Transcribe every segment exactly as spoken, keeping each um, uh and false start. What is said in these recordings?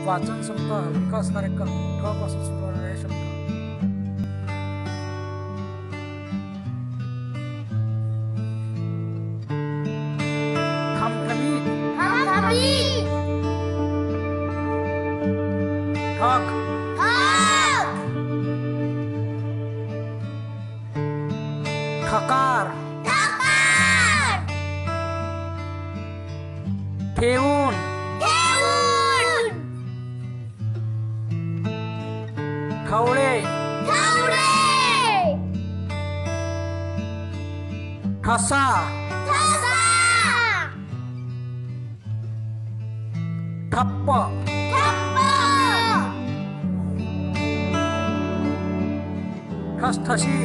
वाचन सप्ताह विकास कार्यक्रम ठ पासून सुरू होणारे शब्द. ठमठमीत, ठक, ठकार, ठेवून, ठवळे, ठसा, ठप्प, ठसठशी,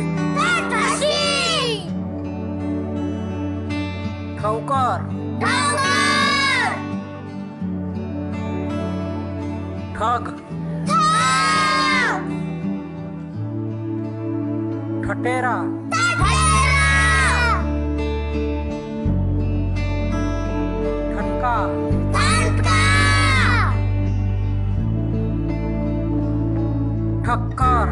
ठवकर, ठग, ठटेरा, ठणका, ठक्कर,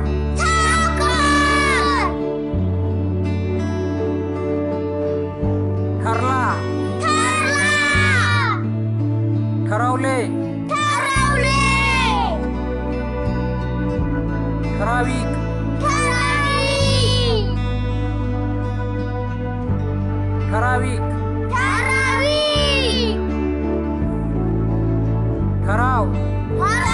ठरला, ठरवले, ठराविक, ठराविक, ठराव,